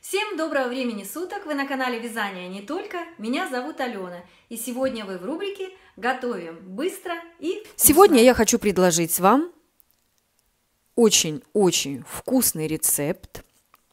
Всем доброго времени суток! Вы на канале Вязание не только. Меня зовут Алена. И сегодня вы в рубрике «Готовим быстро и вкусно». Сегодня я хочу предложить вам очень-очень вкусный рецепт.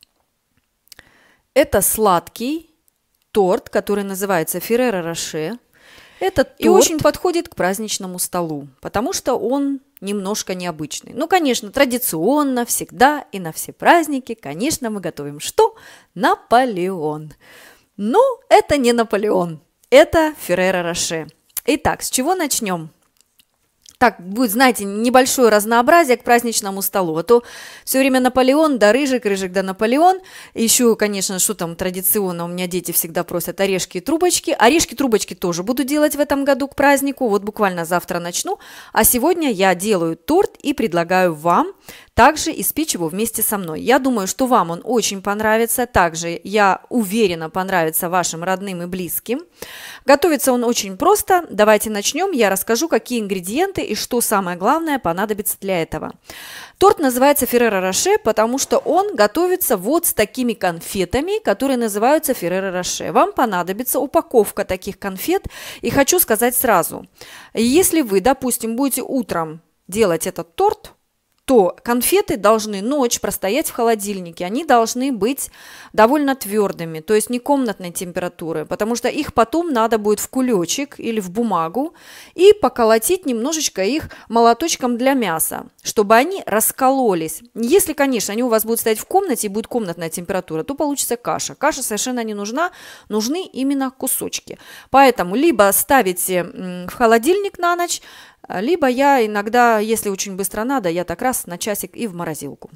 Это сладкий торт, который называется Ферреро Роше. Этот торт очень подходит к праздничному столу, потому что он немножко необычный. Ну, конечно, традиционно, всегда и на все праздники, конечно, мы готовим что? Наполеон. Но это не Наполеон, это Ферреро Роше. Итак, с чего начнем? Так будет, знаете, небольшое разнообразие к праздничному столу. А то все время Наполеон, да рыжик, рыжик, да Наполеон. Еще, конечно, что там традиционно, у меня дети всегда просят орешки и трубочки. Орешки-трубочки тоже буду делать в этом году к празднику. Вот буквально завтра начну. А сегодня я делаю торт и предлагаю вам также испечь его вместе со мной. Я думаю, что вам он очень понравится. Также, я уверена, понравится вашим родным и близким. Готовится он очень просто. Давайте начнем. Я расскажу, какие ингредиенты и что самое главное понадобится для этого. Торт называется Ферреро Роше, потому что он готовится вот с такими конфетами, которые называются Ферреро Роше. Вам понадобится упаковка таких конфет. И хочу сказать сразу, если вы, допустим, будете утром делать этот торт, то конфеты должны ночь простоять в холодильнике. Они должны быть довольно твердыми, то есть не комнатной температуры, потому что их потом надо будет в кулечек или в бумагу и поколотить немножечко их молоточком для мяса, чтобы они раскололись. Если, конечно, они у вас будут стоять в комнате и будет комнатная температура, то получится каша. Каша совершенно не нужна, нужны именно кусочки. Поэтому либо ставите в холодильник на ночь, либо я иногда, если очень быстро надо, я так раз на часик и в морозилку.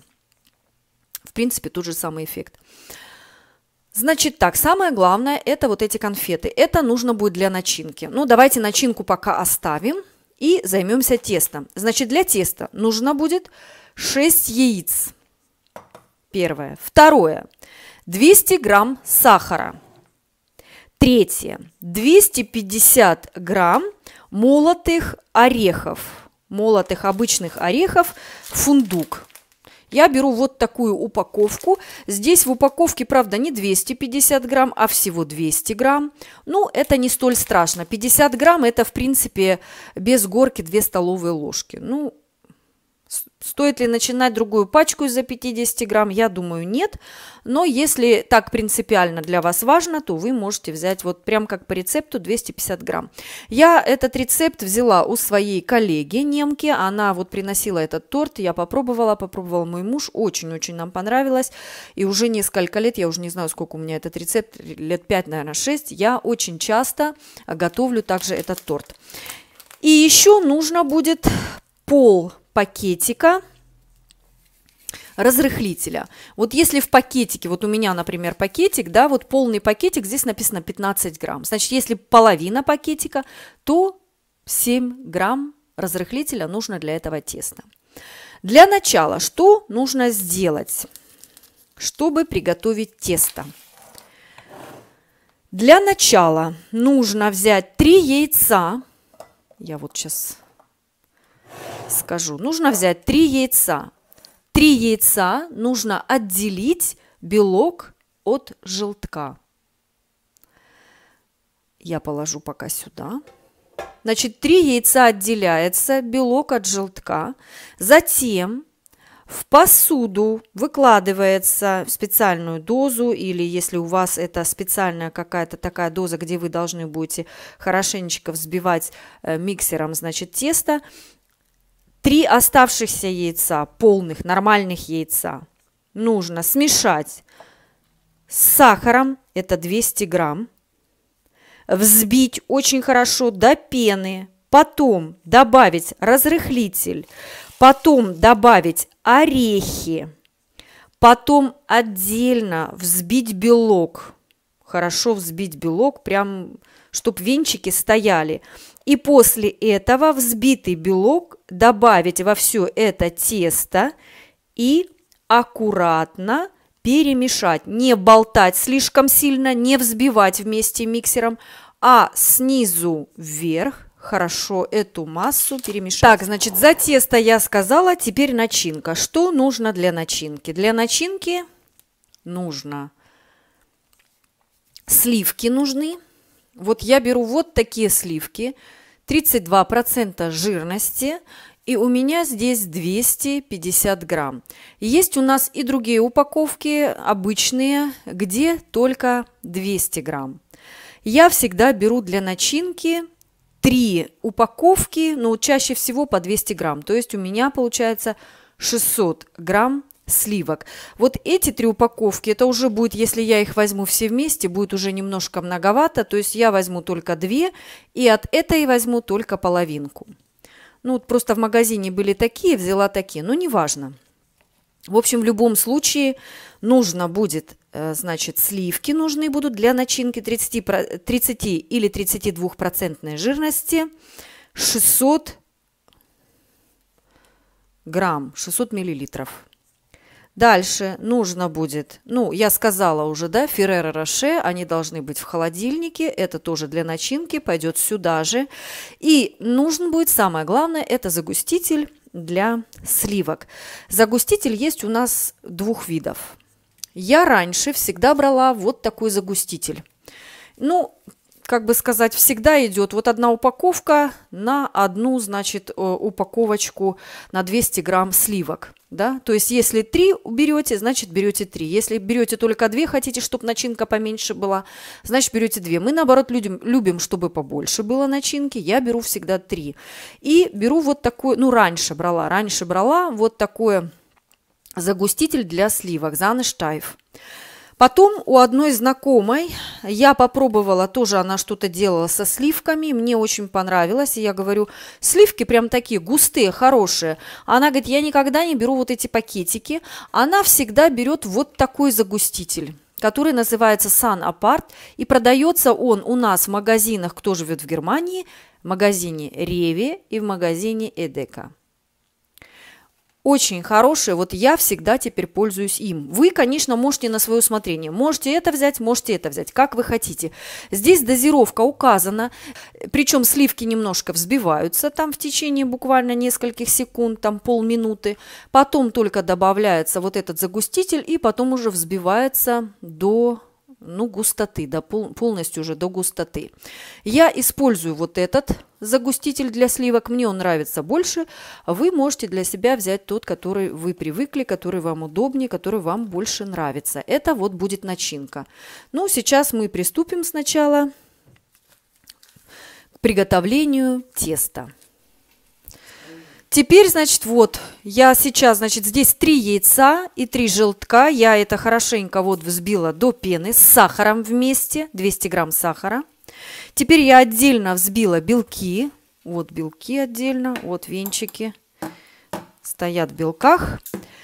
В принципе, тот же самый эффект. Значит так, самое главное это вот эти конфеты. Это нужно будет для начинки. Ну, давайте начинку пока оставим и займемся тестом. Значит, для теста нужно будет 6 яиц. Первое. Второе. 200 грамм сахара. Третье. 250 грамм молотых орехов, молотых обычных орехов, фундук. Я беру вот такую упаковку. Здесь в упаковке, правда, не 250 грамм, а всего 200 грамм. Ну, это не столь страшно. 50 грамм это, в принципе, без горки 2 столовые ложки. Ну, стоит ли начинать другую пачку из-за 50 грамм? Я думаю, нет. Но если так принципиально для вас важно, то вы можете взять вот прям как по рецепту 250 грамм. Я этот рецепт взяла у своей коллеги немки. Она вот приносила этот торт. Я попробовал мой муж. Очень-очень нам понравилось. И уже несколько лет, я уже не знаю, сколько у меня этот рецепт, лет 5, наверное, 6. Я очень часто готовлю также этот торт. И еще нужно будет пол пакетика разрыхлителя. Вот если в пакетике, вот у меня, например, пакетик, да, вот полный пакетик, здесь написано 15 грамм. Значит, если половина пакетика, то 7 грамм разрыхлителя нужно для этого теста. Для начала, что нужно сделать, чтобы приготовить тесто? Для начала нужно взять 3 яйца. Я вот сейчас скажу. Нужно взять 3 яйца. 3 яйца нужно отделить белок от желтка. Я положу пока сюда. Значит, 3 яйца отделяется белок от желтка. Затем в посуду выкладывается в специальную дозу, или если у вас это специальная какая-то такая доза, где вы должны будете хорошенечко взбивать миксером, значит, тесто. 3 оставшихся яйца, полных, нормальных яйца, нужно смешать с сахаром, это 200 грамм, взбить очень хорошо до пены, потом добавить разрыхлитель, потом добавить орехи, потом отдельно взбить белок, хорошо взбить белок, прям, чтобы венчики стояли. И после этого взбитый белок добавить во все это тесто и аккуратно перемешать. Не болтать слишком сильно, не взбивать вместе миксером, а снизу вверх хорошо эту массу перемешать. Так, значит, за тесто я сказала, теперь начинка. Что нужно для начинки? Для начинки нужно сливки нужны. Вот я беру вот такие сливки, 32% жирности, и у меня здесь 250 грамм. Есть у нас и другие упаковки, обычные, где только 200 грамм. Я всегда беру для начинки 3 упаковки, но чаще всего по 200 грамм. То есть у меня получается 600 грамм сливок. Вот эти 3 упаковки, это уже будет, если я их возьму все вместе, будет уже немножко многовато. То есть я возьму только 2 и от этой возьму только половинку. Ну, вот просто в магазине были такие, взяла такие, но неважно. В общем, в любом случае нужно будет, значит, сливки нужны будут для начинки 30 или 32% жирности, 600 грамм, 600 миллилитров. Дальше нужно будет, ну, я сказала уже, да, Ферреро Роше, они должны быть в холодильнике, это тоже для начинки, пойдет сюда же. И нужен будет, самое главное, это загуститель для сливок. Загуститель есть у нас 2 видов. Я раньше всегда брала вот такой загуститель. Ну, как бы сказать, всегда идет вот одна упаковка на одну, значит, упаковочку на 200 грамм сливок. Да? То есть, если 3 берете, значит, берете 3. Если берете только 2, хотите, чтобы начинка поменьше была, значит, берете 2. Мы, наоборот, любим, чтобы побольше было начинки. Я беру всегда 3. И беру вот такой, ну, раньше брала вот такой загуститель для сливок, Занештайф. Потом у одной знакомой я попробовала, тоже она что-то делала со сливками, мне очень понравилось, и я говорю, сливки прям такие густые, хорошие. Она говорит, я никогда не беру вот эти пакетики, она всегда берет вот такой загуститель, который называется Sun Apart, и продается он у нас в магазинах, кто живет в Германии, в магазине Rewe и в магазине Edeka. Очень хорошие, вот я всегда теперь пользуюсь им. Вы, конечно, можете на свое усмотрение. Можете это взять, как вы хотите. Здесь дозировка указана, причем сливки немножко взбиваются там в течение буквально нескольких секунд, там полминуты. Потом только добавляется вот этот загуститель и потом уже взбивается до... ну, густоты, полностью уже до густоты. Я использую вот этот загуститель для сливок, мне он нравится больше. Вы можете для себя взять тот, который вы привыкли, который вам удобнее, который вам больше нравится. Это вот будет начинка. Ну, сейчас мы приступим сначала к приготовлению теста. Теперь, значит, вот, я сейчас, значит, здесь 3 яйца и 3 желтка. Я это хорошенько вот взбила до пены с сахаром вместе, 200 грамм сахара. Теперь я отдельно взбила белки. Вот белки отдельно, вот венчики стоят в белках.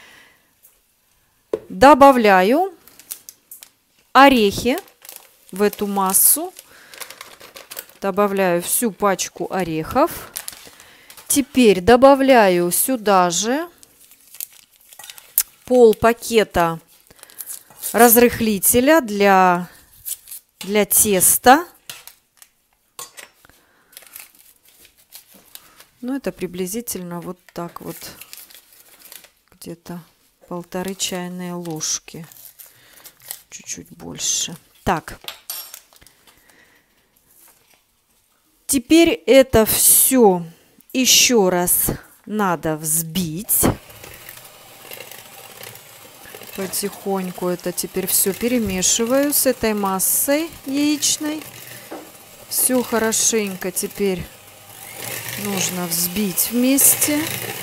Добавляю орехи в эту массу. Добавляю всю пачку орехов. Теперь добавляю сюда же пол пакета разрыхлителя для теста. Ну, это приблизительно вот так вот, где-то 1,5 чайные ложки, чуть-чуть больше. Так. Теперь это все еще раз надо взбить. Потихоньку это теперь все перемешиваю с этой массой яичной. Все хорошенько теперь нужно взбить вместе.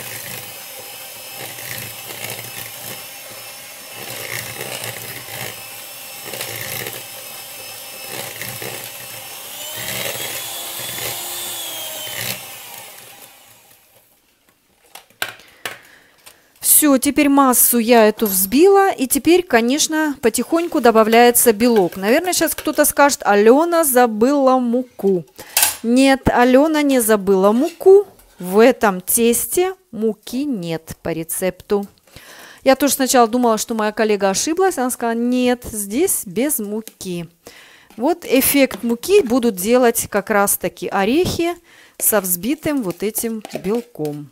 Все, теперь массу я эту взбила, и теперь, конечно, потихоньку добавляется белок. Наверное, сейчас кто-то скажет, Алена забыла муку. Нет, Алена не забыла муку. В этом тесте муки нет по рецепту. Я тоже сначала думала, что моя коллега ошиблась. Она сказала, нет, здесь без муки. Вот эффект муки будут делать как раз-таки орехи со взбитым вот этим белком.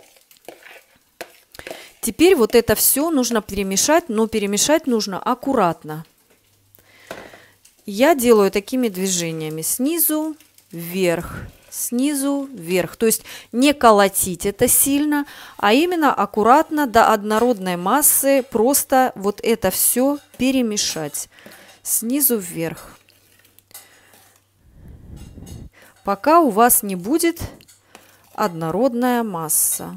Теперь вот это все нужно перемешать, но перемешать нужно аккуратно. я делаю такими движениями снизу вверх, снизу вверх. То есть не колотить это сильно, а именно аккуратно до однородной массы просто вот это все перемешать снизу вверх, пока у вас не будет однородная масса.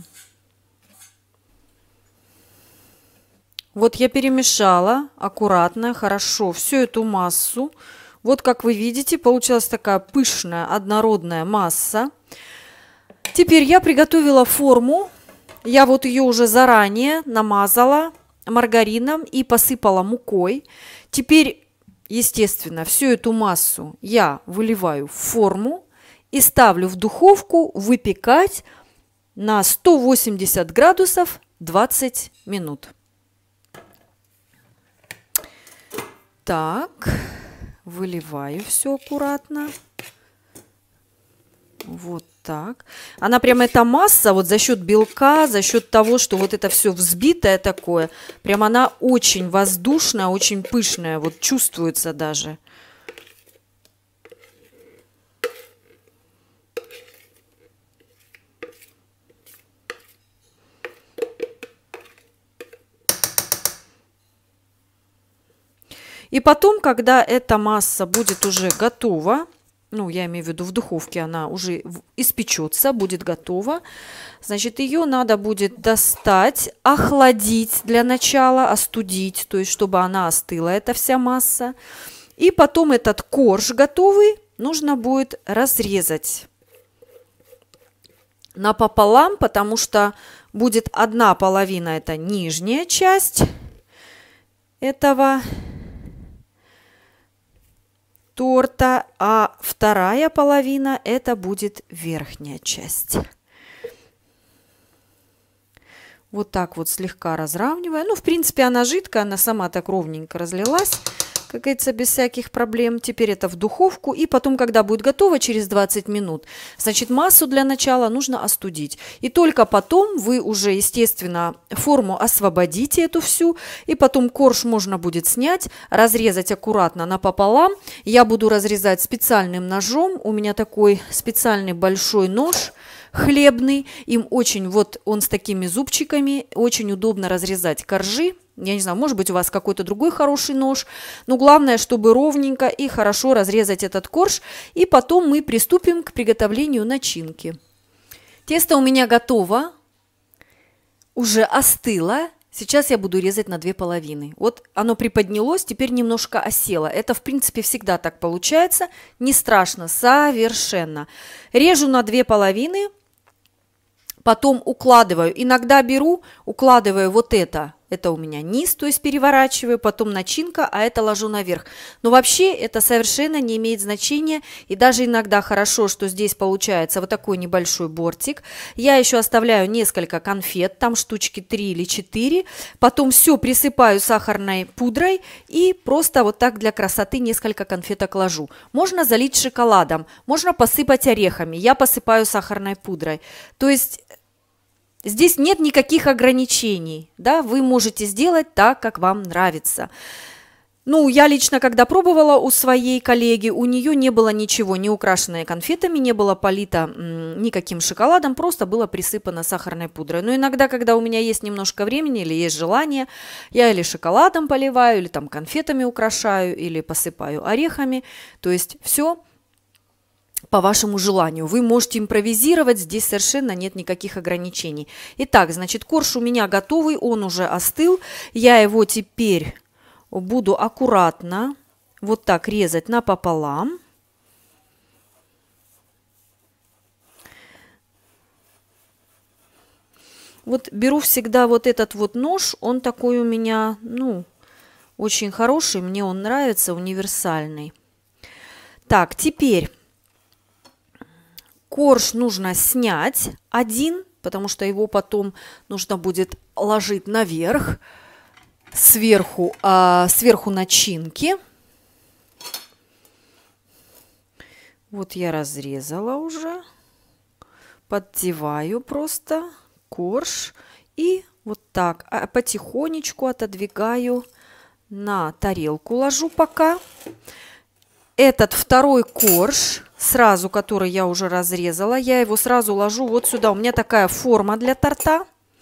Вот я перемешала аккуратно, хорошо всю эту массу. Вот как вы видите, получилась такая пышная однородная масса. Теперь я приготовила форму. Я вот ее уже заранее намазала маргарином и посыпала мукой. Теперь, естественно, всю эту массу я выливаю в форму и ставлю в духовку выпекать на 180 градусов 20 минут. Так, выливаю все аккуратно. Вот так. Она прям, эта масса, вот за счет белка, за счет того, что вот это все взбитое такое, прям она очень воздушная, очень пышная, вот чувствуется даже. И потом, когда эта масса будет уже готова, ну, я имею в виду в духовке, она уже испечется, будет готова, значит, ее надо будет достать, охладить для начала, остудить, то есть, чтобы она остыла, эта вся масса. И потом этот корж готовый нужно будет разрезать напополам, потому что будет одна половина, это нижняя часть этого торта, а вторая половина это будет верхняя часть. Вот так вот слегка разравнивая. Ну, в принципе, она жидкая, она сама так ровненько разлилась, как говорится, без всяких проблем. Теперь это в духовку, и потом, когда будет готово, через 20 минут, значит, массу для начала нужно остудить. И только потом вы уже, естественно, форму освободите эту всю, и потом корж можно будет снять, разрезать аккуратно напополам. Я буду разрезать специальным ножом, у меня такой специальный большой нож хлебный, им очень, вот он с такими зубчиками, очень удобно разрезать коржи. Я не знаю, может быть, у вас какой-то другой хороший нож, но главное, чтобы ровненько и хорошо разрезать этот корж, и потом мы приступим к приготовлению начинки. Тесто у меня готово, уже остыло. Сейчас я буду резать на 2 половины. Вот оно приподнялось, теперь немножко осело. Это, в принципе, всегда так получается. Не страшно, совершенно. Режу на 2 половины, потом укладываю. Иногда беру, укладываю вот это. Это у меня низ, то есть переворачиваю, потом начинка, а это ложу наверх. Но вообще это совершенно не имеет значения. И даже иногда хорошо, что здесь получается вот такой небольшой бортик. Я еще оставляю несколько конфет, там штучки 3 или 4. Потом все присыпаю сахарной пудрой и просто вот так для красоты несколько конфеток ложу. Можно залить шоколадом, можно посыпать орехами. Я посыпаю сахарной пудрой. То есть здесь нет никаких ограничений, да, вы можете сделать так, как вам нравится. Ну, я лично, когда пробовала у своей коллеги, у нее не было ничего, не украшенное конфетами, не было полито никаким шоколадом, просто было присыпано сахарной пудрой. Но иногда, когда у меня есть немножко времени или есть желание, я или шоколадом поливаю, или там конфетами украшаю, или посыпаю орехами, то есть все по вашему желанию. Вы можете импровизировать, здесь совершенно нет никаких ограничений. Итак, значит, корж у меня готовый, он уже остыл. Я его теперь буду аккуратно вот так резать напополам. Вот беру всегда вот этот вот нож, он такой у меня, ну, очень хороший, мне он нравится, универсальный. Так, теперь корж нужно снять один, потому что его потом нужно будет ложить наверх, сверху начинки. Вот я разрезала уже, поддеваю просто корж и вот так потихонечку отодвигаю на тарелку, ложу пока. этот второй корж, сразу, который я уже разрезала, я его сразу ложу вот сюда. У меня такая форма для торта.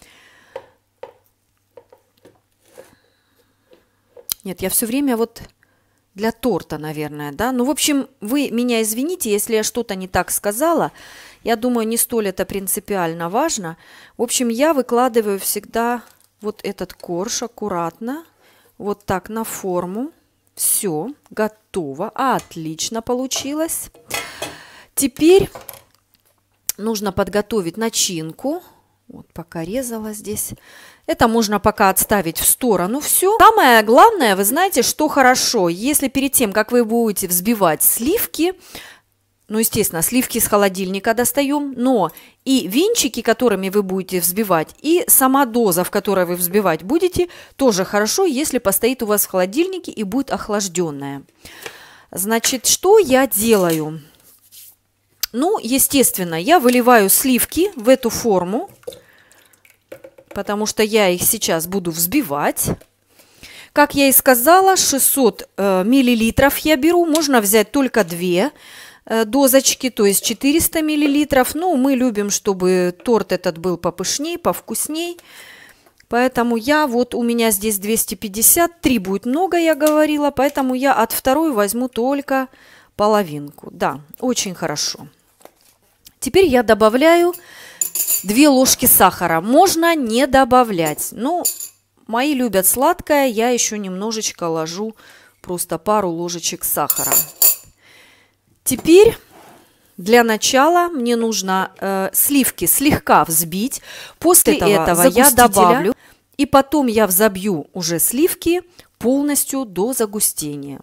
Нет, я все время вот для торта, наверное, да. Ну, в общем, вы меня извините, если я что-то не так сказала. Я думаю, не столь это принципиально важно. В общем, я выкладываю всегда вот этот корж аккуратно, вот так на форму. Все, готово. Отлично получилось. Теперь нужно подготовить начинку. Вот пока резала здесь. Это можно пока отставить в сторону. Все. Самое главное, вы знаете, что хорошо, если перед тем, как вы будете взбивать сливки, ну, естественно, сливки с холодильника достаем, но и венчики, которыми вы будете взбивать, и сама доза, в которой вы взбивать будете, тоже хорошо, если постоит у вас в холодильнике и будет охлажденная. Значит, что я делаю? Ну, естественно, я выливаю сливки в эту форму, потому что я их сейчас буду взбивать. Как я и сказала, 600 миллилитров я беру, можно взять только 2 дозочки, то есть 400 миллилитров. Ну, мы любим, чтобы торт этот был попышней, повкусней. Поэтому у меня здесь 250, 3 будет много, я говорила, поэтому я от второй возьму только половинку. Да, очень хорошо. Теперь я добавляю 2 ложки сахара. Можно не добавлять. Ну, мои любят сладкое, я еще немножечко ложу, просто пару ложечек сахара. Теперь для начала мне нужно сливки слегка взбить. После этого я добавлю, и потом я взобью уже сливки полностью до загустения.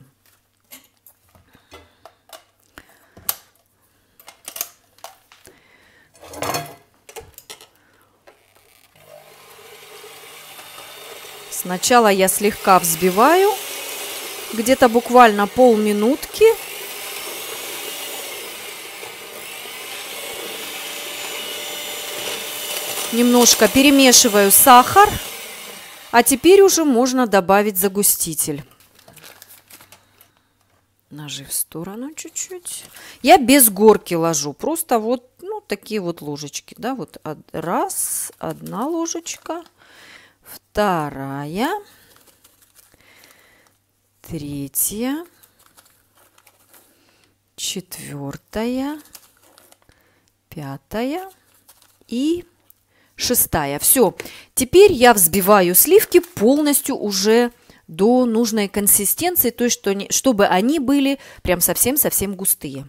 Сначала я слегка взбиваю, где-то буквально полминутки. Немножко перемешиваю сахар, а теперь уже можно добавить загуститель. Ножи в сторону чуть-чуть. Я без горки ложу, просто вот, ну, такие вот ложечки, да, вот раз, 1 ложечка, 2, 3, 4, 5 и 6. Все. Теперь я взбиваю сливки полностью уже до нужной консистенции, то есть чтобы они были прям совсем-совсем густые.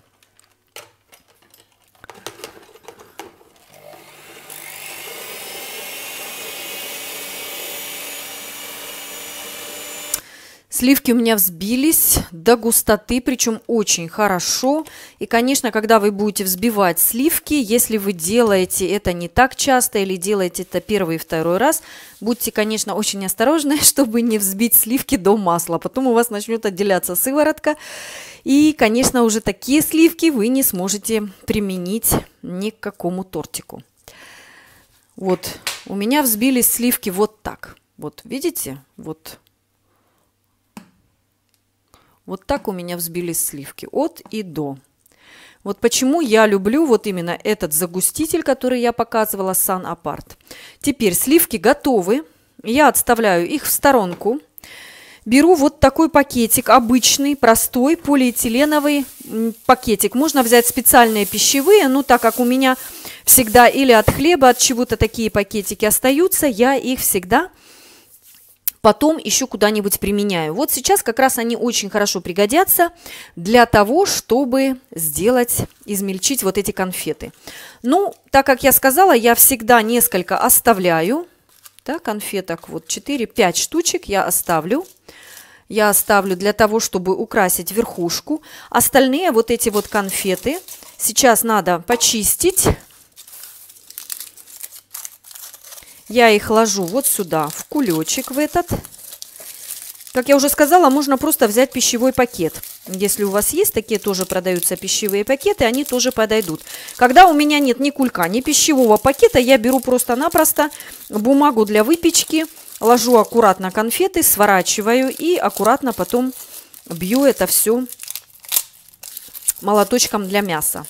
Сливки у меня взбились до густоты, причем очень хорошо. И, конечно, когда вы будете взбивать сливки, если вы делаете это не так часто или делаете это первый и второй раз, будьте, конечно, очень осторожны, чтобы не взбить сливки до масла. Потом у вас начнет отделяться сыворотка. И, конечно, уже такие сливки вы не сможете применить ни к какому тортику. Вот, у меня взбились сливки вот так. Вот, видите? Вот так у меня взбились сливки от и до. Вот почему я люблю вот именно этот загуститель, который я показывала, Сан Апарт. Теперь сливки готовы. Я отставляю их в сторонку. Беру вот такой пакетик, обычный, простой, полиэтиленовый пакетик. Можно взять специальные пищевые, но так как у меня всегда или от хлеба, от чего-то такие пакетики остаются, я их всегда потом еще куда-нибудь применяю. Вот сейчас как раз они очень хорошо пригодятся для того, чтобы измельчить вот эти конфеты. Ну, так как я сказала, я всегда несколько оставляю. Да, конфеток вот 4-5 штучек я оставлю. Я оставлю для того, чтобы украсить верхушку. Остальные вот эти вот конфеты сейчас надо почистить. Я их ложу вот сюда, в кулечек в этот. Как я уже сказала, можно просто взять пищевой пакет. Если у вас есть, такие тоже продаются пищевые пакеты, они тоже подойдут. Когда у меня нет ни кулька, ни пищевого пакета, я беру просто-напросто бумагу для выпечки, ложу аккуратно конфеты, сворачиваю и аккуратно потом бью это все молоточком для мяса.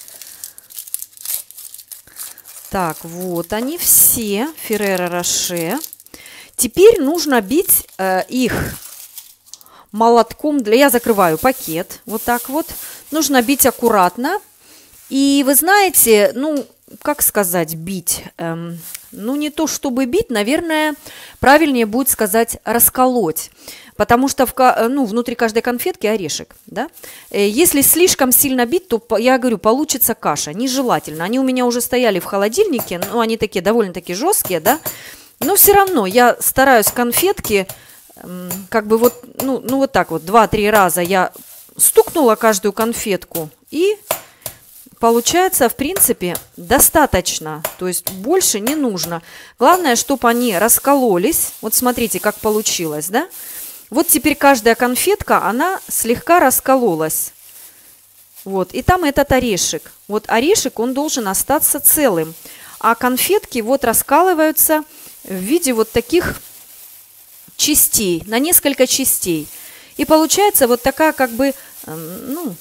Так, вот они все, Ферреро Роше. Теперь нужно бить их молотком я закрываю пакет, вот так вот. Нужно бить аккуратно. И вы знаете, ну, как сказать, бить? Ну, не то чтобы бить, наверное, правильнее будет сказать расколоть. Потому что внутри каждой конфетки орешек, да? Если слишком сильно бить, то, я говорю, получится каша. Нежелательно. Они у меня уже стояли в холодильнике, ну, они такие довольно-таки жесткие, да? Но все равно я стараюсь конфетки, как бы вот, ну вот так вот, 2-3 раза я стукнула каждую конфетку, и получается, в принципе, достаточно, то есть больше не нужно. Главное, чтобы они раскололись. Вот смотрите, как получилось, да? Вот теперь каждая конфетка, она слегка раскололась. Вот, и там этот орешек. Вот орешек, он должен остаться целым. А конфетки вот раскалываются в виде вот таких частей, на несколько частей. И получается вот такая как бы, ну,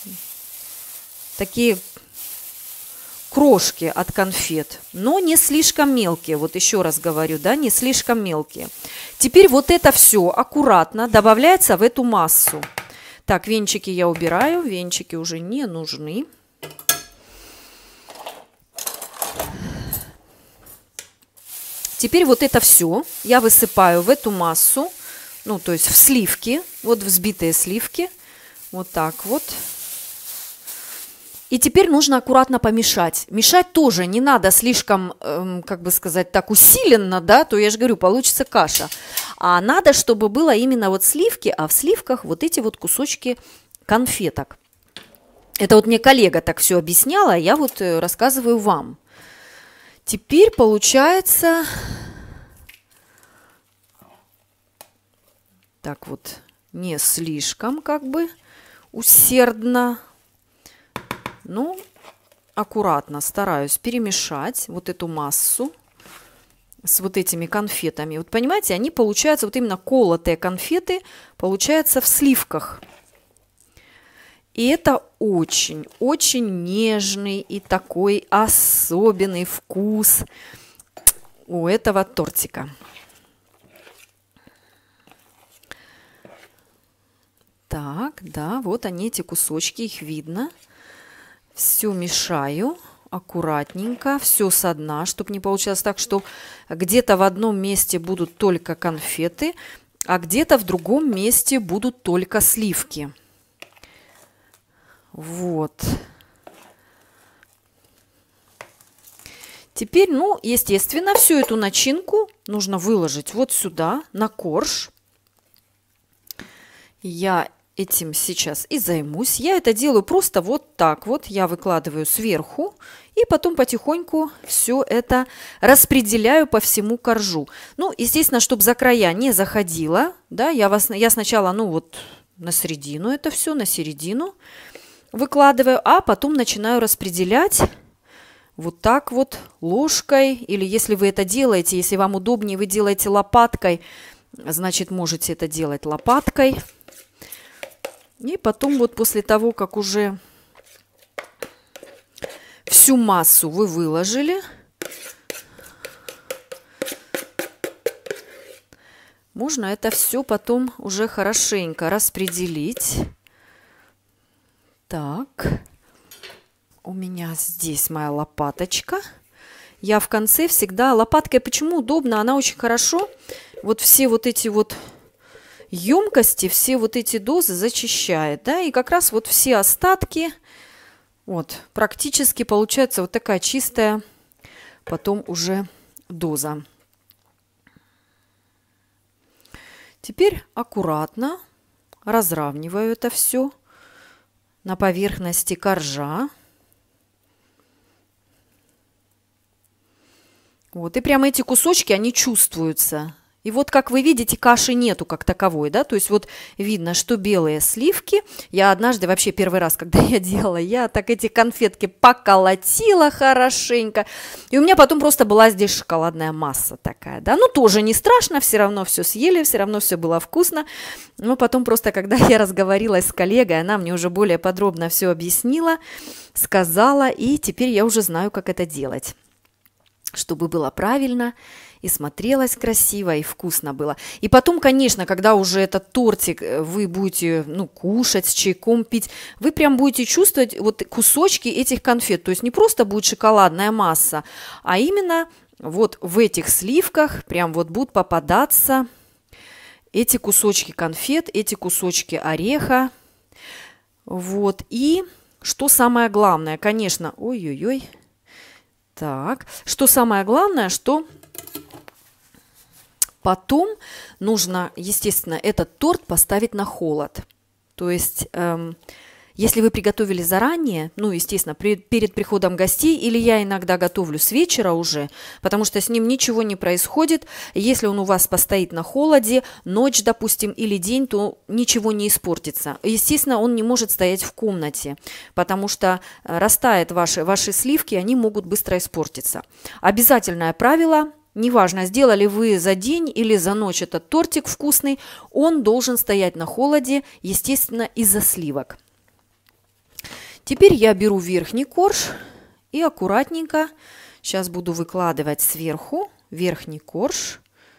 такие крошки от конфет, но не слишком мелкие. Вот еще раз говорю, да, не слишком мелкие. Теперь вот это все аккуратно добавляется в эту массу. Так, венчики я убираю, венчики уже не нужны. Теперь вот это все я высыпаю в эту массу, ну, то есть в сливки, вот взбитые сливки, вот так вот. И теперь нужно аккуратно помешать. Мешать тоже не надо слишком, как бы сказать, так усиленно, да, то я же говорю, получится каша. А надо, чтобы было именно вот сливки, а в сливках вот эти вот кусочки конфеток. Это вот мне коллега так все объясняла, а я вот рассказываю вам. Теперь получается так вот не слишком как бы усердно. Ну, аккуратно стараюсь перемешать вот эту массу с вот этими конфетами. Вот понимаете, они получаются, вот именно колотые конфеты, получаются в сливках. И это очень-очень нежный и такой особенный вкус у этого тортика. Так, да, вот они, эти кусочки, их видно. Все мешаю аккуратненько, все со дна, чтобы не получалось так, что где-то в одном месте будут только конфеты, а где-то в другом месте будут только сливки. Вот. Теперь, ну, естественно, всю эту начинку нужно выложить вот сюда, на корж. Я этим сейчас и займусь. Я это делаю просто вот так вот. Я выкладываю сверху и потом потихоньку все это распределяю по всему коржу. Ну, естественно, чтобы за края не заходило, да, я сначала, ну, вот на середину это все, на середину выкладываю, а потом начинаю распределять вот так вот ложкой. Или если вы это делаете, если вам удобнее, вы делаете лопаткой, значит, можете это делать лопаткой. И потом вот после того, как уже всю массу вы выложили, можно это все потом уже хорошенько распределить. Так, у меня здесь моя лопаточка. Я в конце всегда лопаткой, почему удобно, она очень хорошо вот все вот эти вот емкости, все вот эти дозы зачищает, да, и как раз вот все остатки, вот, практически получается вот такая чистая потом уже доза. Теперь аккуратно разравниваю это все на поверхности коржа. Вот, и прямо эти кусочки, они чувствуются. И вот, как вы видите, каши нету как таковой, да, то есть вот видно, что белые сливки. Я однажды, вообще первый раз, когда я делала, я так эти конфетки поколотила хорошенько. И у меня потом просто была здесь шоколадная масса такая, да. Ну, тоже не страшно, все равно все съели, все равно все было вкусно. Но потом просто, когда я разговорилась с коллегой, она мне уже более подробно все объяснила, сказала, и теперь я уже знаю, как это делать, чтобы было правильно и смотрелось красиво, и вкусно было. И потом, конечно, когда уже этот тортик вы будете, ну, кушать, с чайком пить, вы прям будете чувствовать вот кусочки этих конфет. То есть не просто будет шоколадная масса, а именно вот в этих сливках прям вот будут попадаться эти кусочки конфет, эти кусочки ореха. Вот. И что самое главное, конечно, ой-ой-ой. Так, что самое главное, что потом нужно, естественно, этот торт поставить на холод. То есть, если вы приготовили заранее, ну, естественно, перед приходом гостей, или я иногда готовлю с вечера уже, потому что с ним ничего не происходит. Если он у вас постоит на холоде, ночь, допустим, или день, то ничего не испортится. Естественно, он не может стоять в комнате, потому что растают ваши сливки, они могут быстро испортиться. Обязательное правило – неважно, сделали вы за день или за ночь этот тортик вкусный, он должен стоять на холоде, естественно, из-за сливок. Теперь я беру верхний корж и аккуратненько сейчас буду выкладывать сверху верхний корж.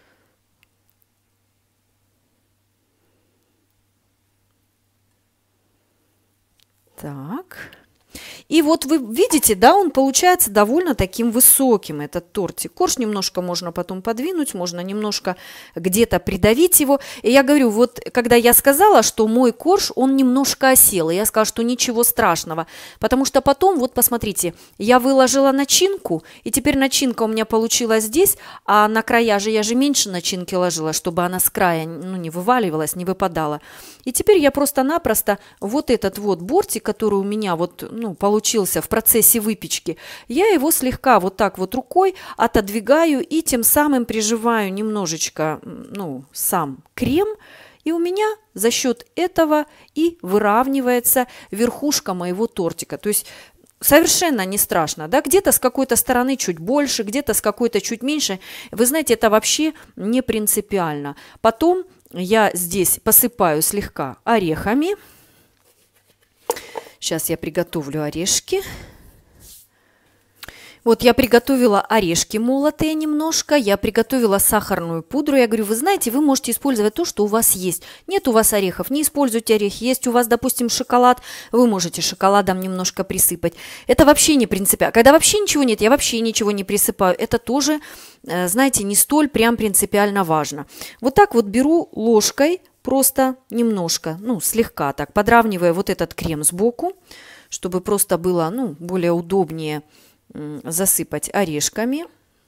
Так. И вот вы видите, да, он получается довольно таким высоким, этот тортик. Корж немножко можно потом подвинуть, можно немножко где-то придавить его. И я говорю, вот когда я сказала, что мой корж, он немножко осел, и я сказала, что ничего страшного. Потому что потом, вот посмотрите, я выложила начинку, и теперь начинка у меня получилась здесь, а на края же я же меньше начинки ложила, чтобы она с края, ну, не вываливалась, не выпадала. И теперь я просто-напросто вот этот вот бортик, который у меня вот, ну, получился в процессе выпечки, я его слегка вот так вот рукой отодвигаю и тем самым приживаю немножечко, ну, сам крем. И у меня за счет этого и выравнивается верхушка моего тортика. То есть совершенно не страшно, да, где-то с какой-то стороны чуть больше, где-то с какой-то чуть меньше. Вы знаете, это вообще не принципиально. Потом я здесь посыпаю слегка орехами. Сейчас я приготовлю орешки. Вот я приготовила орешки молотые немножко, я приготовила сахарную пудру. Я говорю, вы знаете, вы можете использовать то, что у вас есть. Нет у вас орехов, не используйте орехи. Есть у вас, допустим, шоколад, вы можете шоколадом немножко присыпать. Это вообще не принципиально. Когда вообще ничего нет, я вообще ничего не присыпаю. Это тоже, знаете, не столь прям принципиально важно. Вот так вот беру ложкой, просто немножко, ну, слегка так, подравнивая вот этот крем сбоку, чтобы просто было, ну, более удобнее засыпать орешками.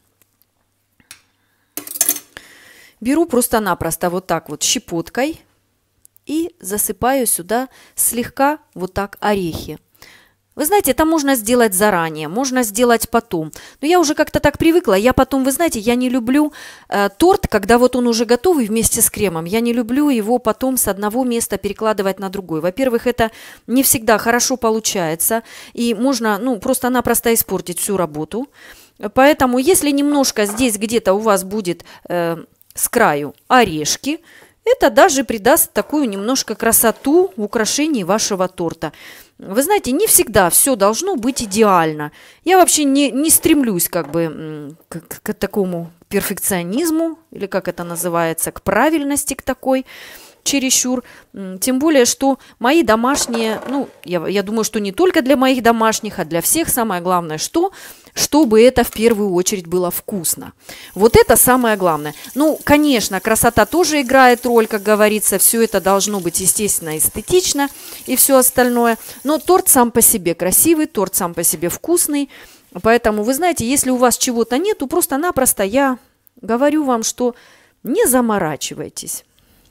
Беру просто-напросто вот так вот щепоткой и засыпаю сюда слегка вот так орехи. Вы знаете, это можно сделать заранее, можно сделать потом. Но я уже как-то так привыкла. Я потом, вы знаете, я не люблю торт, когда вот он уже готовый вместе с кремом. Я не люблю его потом с одного места перекладывать на другой. Во-первых, это не всегда хорошо получается. И можно, ну, просто-напросто испортить всю работу. Поэтому, если немножко здесь где-то у вас будет с краю орешки, это даже придаст такую немножко красоту в украшении вашего торта. Вы знаете, не всегда все должно быть идеально. Я вообще не стремлюсь как бы к такому перфекционизму, или как это называется, к правильности к такой чересчур. Тем более, что мои домашние, ну, я думаю, что не только для моих домашних, а для всех самое главное, чтобы это в первую очередь было вкусно. Вот это самое главное. Ну, конечно, красота тоже играет роль, как говорится, все это должно быть, естественно, эстетично и все остальное. Но торт сам по себе красивый, торт сам по себе вкусный. Поэтому, вы знаете, если у вас чего-то нету, просто-напросто я говорю вам, что не заморачивайтесь.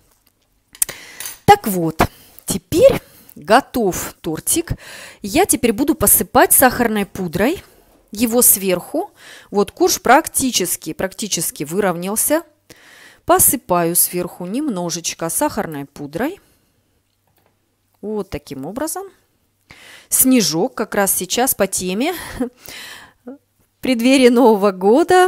Так вот, теперь готов тортик. Я теперь буду посыпать сахарной пудрой его сверху. Вот корж практически выровнялся. посыпаю сверху немножечко сахарной пудрой. Вот таким образом. Снежок как раз сейчас по теме. В преддверии Нового года.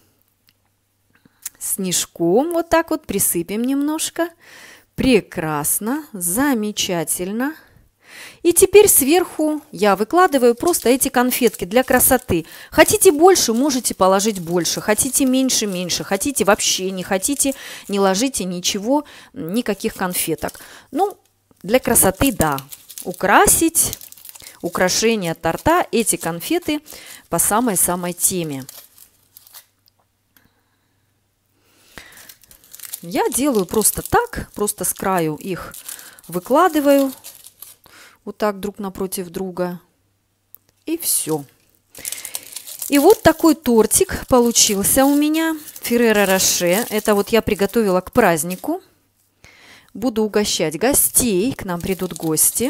Снежком вот так вот присыпем немножко. Прекрасно, замечательно. И теперь сверху я выкладываю просто эти конфетки для красоты. Хотите больше, можете положить больше. Хотите меньше, меньше. Хотите вообще не хотите, не ложите ничего, никаких конфеток. Ну, для красоты, да. Украсить, украшение торта, эти конфеты по самой-самой теме. Я делаю просто так, просто с краю их выкладываю. Вот так друг напротив друга. И все. И вот такой тортик получился у меня. Ферреро Роше. Это вот я приготовила к празднику. Буду угощать гостей. К нам придут гости.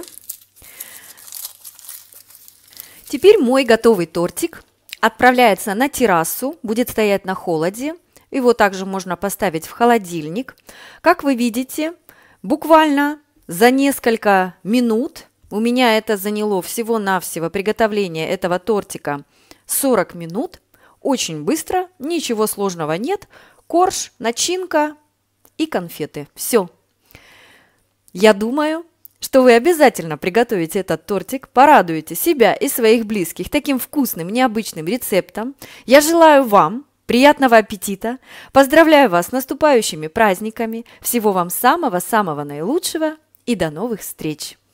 Теперь мой готовый тортик отправляется на террасу. Будет стоять на холоде. Его также можно поставить в холодильник. Как вы видите, буквально за несколько минут. У меня это заняло всего-навсего приготовление этого тортика 40 минут. Очень быстро, ничего сложного нет. Корж, начинка и конфеты. Все. Я думаю, что вы обязательно приготовите этот тортик, порадуете себя и своих близких таким вкусным, необычным рецептом. Я желаю вам приятного аппетита. Поздравляю вас с наступающими праздниками. Всего вам самого-самого наилучшего и до новых встреч!